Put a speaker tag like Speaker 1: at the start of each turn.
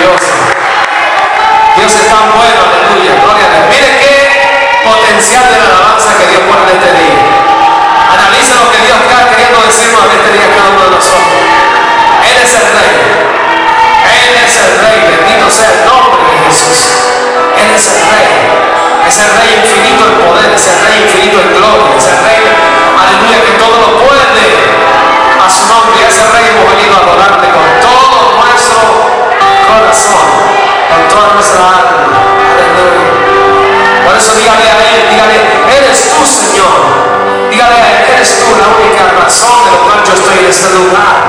Speaker 1: maravilloso. Dios es tan bueno, aleluya, gloria a Dios. Mire qué potencial de la alabanza que Dios pone en este día. Analiza lo que Dios está queriendo decirnos en este día a cada uno de nosotros. Él es el Rey. Él es el Rey. Bendito sea el nombre de Jesús. Él es el Rey. Es el Rey infinito en poder. Es el Rey infinito en gloria. Es el Rey, aleluya, que todo lo puede. A su nombre, a ese Rey hemos venido a adorarte con todo nuestro corazón, con toda nuestra alma. Aleluya. Por eso dígale a Él, dígale, eres tú, Señor. Dígale a Él, eres tú la única razón de la cual yo estoy en este lugar.